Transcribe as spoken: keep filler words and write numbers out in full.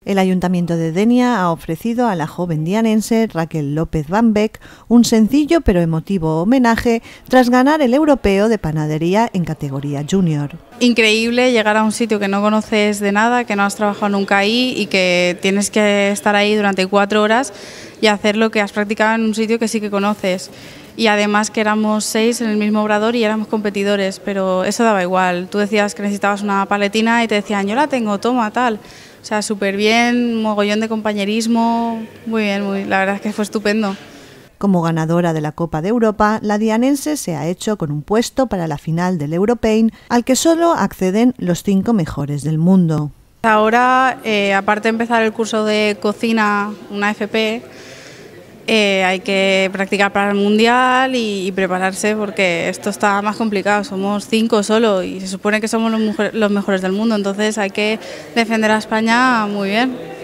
El Ayuntamiento de Denia ha ofrecido a la joven dianense Raquel López Van Beek un sencillo pero emotivo homenaje tras ganar el Europeo de Panadería en categoría junior. Increíble llegar a un sitio que no conoces de nada, que no has trabajado nunca ahí y que tienes que estar ahí durante cuatro horas y hacer lo que has practicado en un sitio que sí que conoces. Y además que éramos seis en el mismo obrador y éramos competidores, pero eso daba igual. Tú decías que necesitabas una paletina y te decían, yo la tengo, toma, tal. O sea, súper bien, mogollón de compañerismo, muy bien, muy, la verdad es que fue estupendo. Como ganadora de la Copa de Europa, la dianense se ha hecho con un puesto para la final del Europein, al que solo acceden los cinco mejores del mundo. Ahora, eh, aparte de empezar el curso de cocina, una F P, eh, hay que practicar para el Mundial y, y prepararse porque esto está más complicado. Somos cinco solo y se supone que somos los, mujer, los mejores del mundo, entonces hay que defender a España muy bien.